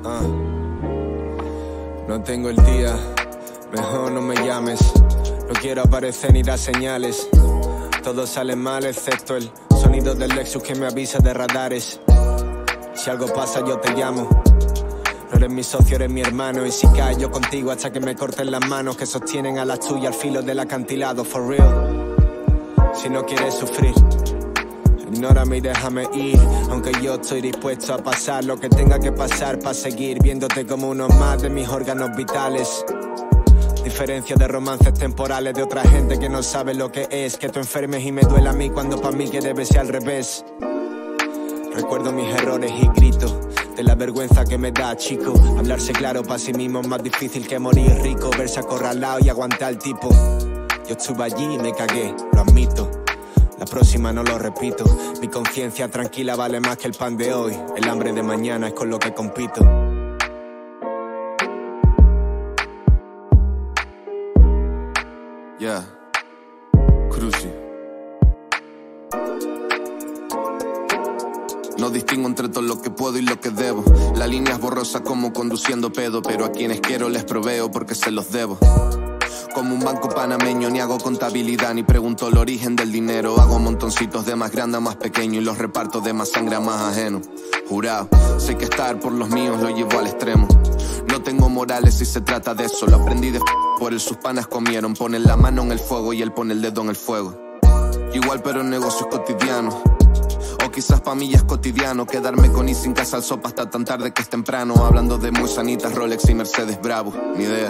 No tengo el día, mejor no me llames. No quiero aparecer ni dar señales. Todo sale mal excepto el sonido del Lexus que me avisa de radares. Si algo pasa yo te llamo. No eres mi socio, eres mi hermano. Y si caes yo contigo hasta que me corten las manos que sostienen a las tuyas al filo del acantilado. For real. Si no quieres sufrir, ignórame y déjame ir. Aunque yo estoy dispuesto a pasar lo que tenga que pasar para seguir viéndote como uno más de mis órganos vitales. Diferencia de romances temporales de otra gente que no sabe lo que es. Que tú enfermes y me duela a mí cuando pa' mí que debe ser al revés. Recuerdo mis errores y grito de la vergüenza que me da, chico. Hablarse claro pa' sí mismo es más difícil que morir rico. Verse acorralado y aguantar el tipo. Yo estuve allí y me cagué, lo admito. La próxima no lo repito. Mi conciencia tranquila vale más que el pan de hoy. El hambre de mañana es con lo que compito. Yeah, Cruci. No distingo entre todo lo que puedo y lo que debo. La línea es borrosa como conduciendo pedo, pero a quienes quiero les proveo porque se los debo. Como un banco panameño, ni hago contabilidad ni pregunto el origen del dinero. Hago montoncitos de más grande a más pequeño y los reparto de más sangre a más ajeno. Jurado, sé que estar por los míos lo llevo al extremo. No tengo morales si se trata de eso. Lo aprendí de por el sus panas comieron. Ponen la mano en el fuego y él pone el dedo en el fuego. Igual pero en negocios cotidianos. O quizás pa' mí ya es cotidiano quedarme con y sin casa al sopa hasta tan tarde que es temprano. Hablando de muy sanitas, Rolex y Mercedes Bravo. Ni idea.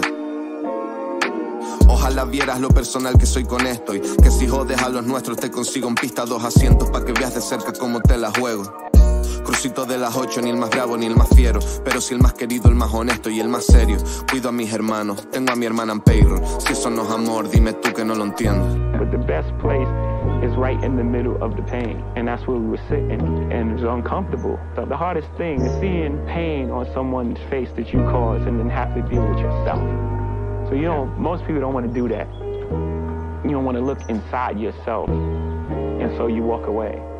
Ojalá vieras lo personal que soy con esto. Y que si jodes a los nuestros te consigo en pista 2 asientos pa' que veas de cerca cómo te la juego. Crucito de las 8, ni el más bravo ni el más fiero, pero sí el más querido, el más honesto y el más serio. Cuido a mis hermanos, tengo a mi hermana en payroll. Si eso no es amor, dime tú que no lo entiendes. But the best place is right in the middle of the pain, and that's where we were sitting, and it was uncomfortable. The hardest thing is seeing pain on someone's face that you caused and then have to deal with yourself. So you know, most people don't want to do that. You don't want to look inside yourself, and so you walk away.